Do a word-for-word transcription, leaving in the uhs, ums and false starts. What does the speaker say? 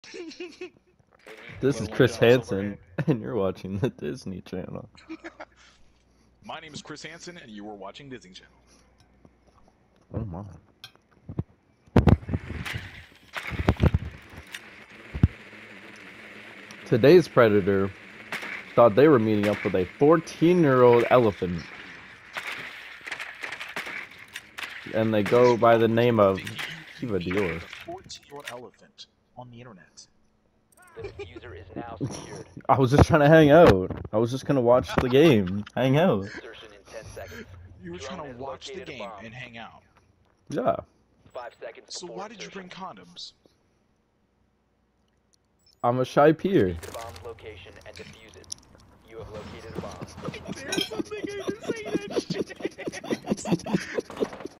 This is Chris Hansen, and you're watching the Disney Channel. My name is Chris Hansen, and you are watching Disney Channel. Oh my. Today's predator thought they were meeting up with a fourteen-year-old elephant. And they go by the name of Kiva Dior. A fourteen-year-old elephant on the internet. The diffuser is now secured. I was just trying to hang out. I was just gonna watch the game, hang out. Insertion in ten seconds. You were Drone trying to has watch the located a game bomb. and hang out. Yeah. Five seconds. So before why did you bring insertion. condoms? I'm a shy peer. The bomb's location and defuse it. You have located a bomb. There's something I didn't say that shit.